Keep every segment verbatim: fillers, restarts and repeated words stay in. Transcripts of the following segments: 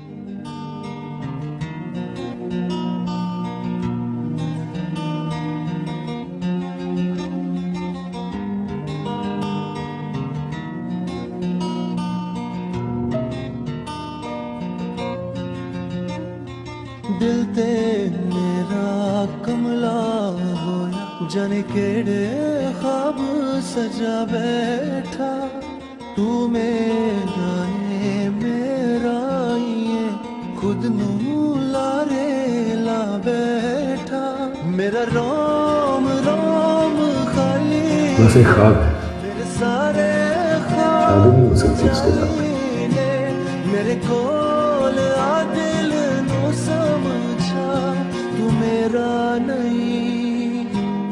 दिल ते मेरा कमला होया जाने केड़े ख्वाब सजा बैठा तू मेरा है मेरा ये खुद नू लारे ला बैठा मेरा रोम रोम खाली बस एक ख्वाब है, मेरे सारे शादी नहीं हो सकती उसके साथ। मेरे कोल आ दिल नू समझा तू मेरा नहीं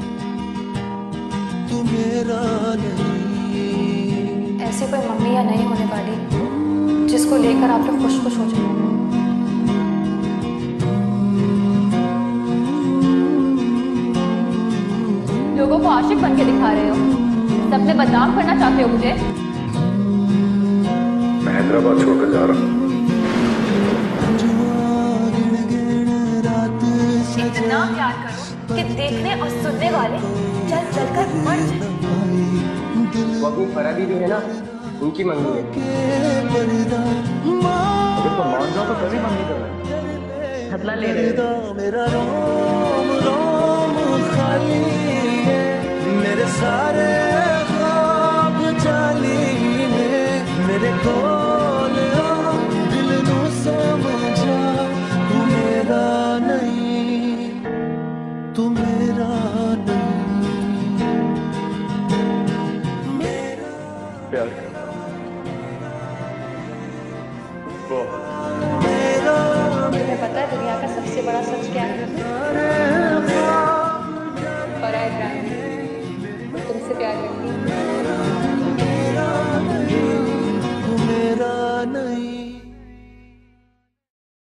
तू मेरा नहीं। ऐसी कोई मम्मी या नहीं होने वाली जिसको लेकर आप लोग खुश खुश हो जाए। लोगों को आशिक बन के दिखा रहे हो, सबने बदनाम करना चाहते हो मुझे। मैं हैदराबाद छोड़कर जा रहा हूँ। इतना प्यार करो कि देखने और सुनने वाले चल चल कर मर जाए। वो अपनी फरा दीदी है ना, उनकी मंगी है। अगर तुम मान जाओ तो कभी मंगी करना। हथला ले रहे हो। मेरा रोम रोम खाली है मेरे सारे ख्वाब जाली है मेरे कोल आ दिल नू समझा तू मेरा नहीं तू मेरा नहीं मेरा प्यार करना वो तुम्हें पता है दुनिया का सबसे बड़ा सच क्या है?